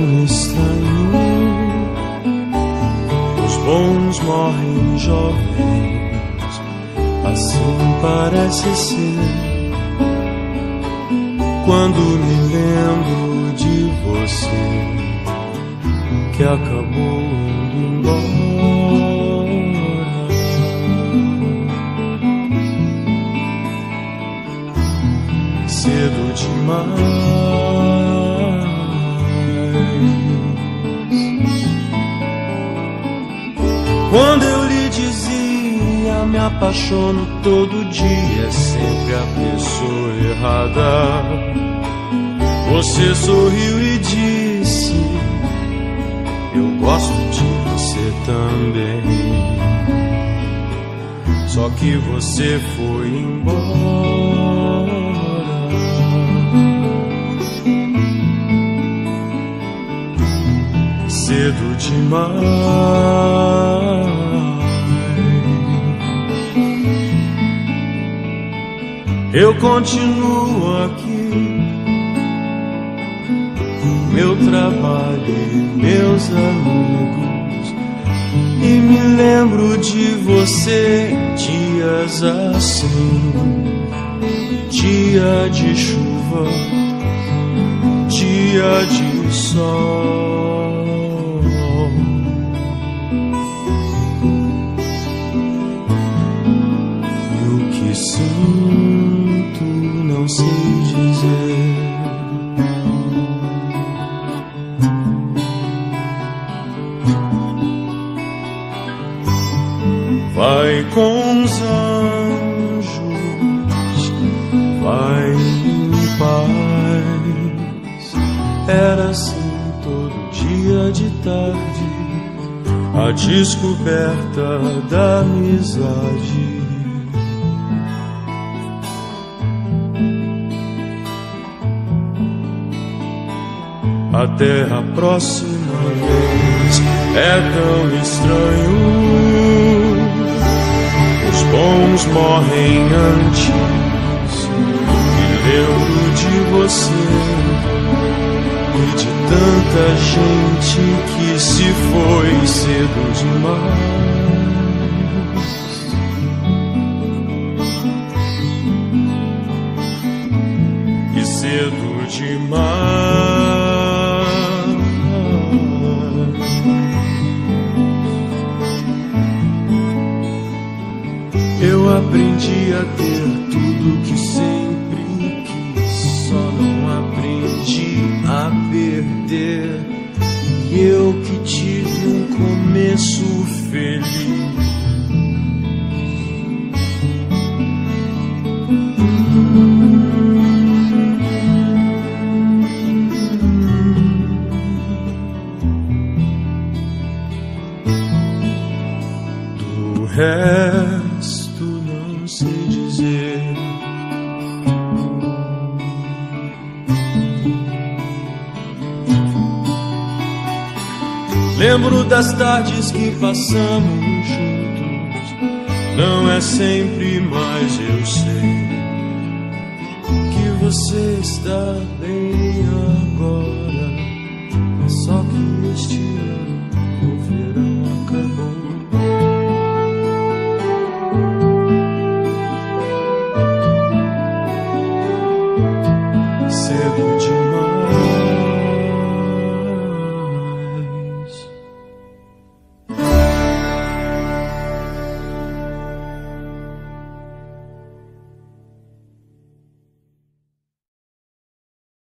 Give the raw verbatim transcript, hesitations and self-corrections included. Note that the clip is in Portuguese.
tão estranho. Os bons morrem jovens, assim parece ser. Quando me lembro de você, que acabou indo embora. Cedo demais. Quando eu lhe dizia, me apaixono todo dia, é sempre a pessoa errada. Você sorriu e disse: eu gosto de você também. Só que você foi embora. Cedo demais. Eu continuo aqui, meu trabalho e meus amigos, e me lembro de você em dias assim, dia de chuva, dia de sol. E o que sinto não sei dizer. Vai com os anjos, vai em paz. Era assim todo dia de tarde, a descoberta da amizade. Até a próxima vez, é tão estranho. Os bons morrem antes. Me lembro de você e de tanta gente que se foi cedo demais. E cedo demais. Eu aprendi a ter tudo que sempre quis, só não aprendi a perder. E eu que tive um começo feliz. Do resto não sei dizer. Lembro das tardes que passamos juntos. Não é sempre, mas eu sei que você está bem agora. É só que este ano o verão acabou. Cedo demais.